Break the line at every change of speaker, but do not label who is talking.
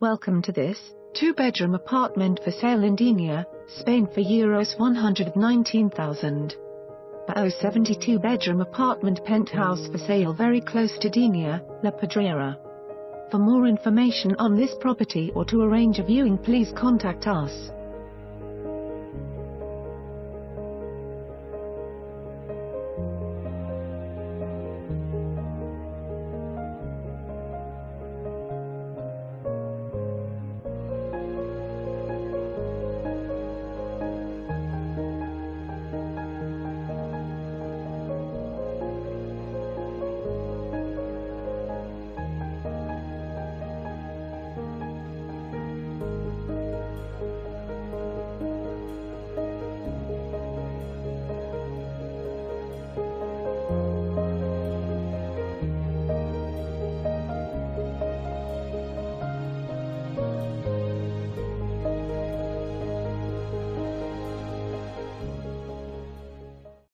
Welcome to this two-bedroom apartment for sale in Denia, Spain for euros 119,000. A 72-bedroom apartment penthouse for sale very close to Denia, La Pedrera. For more information on this property or to arrange a viewing, please contact us.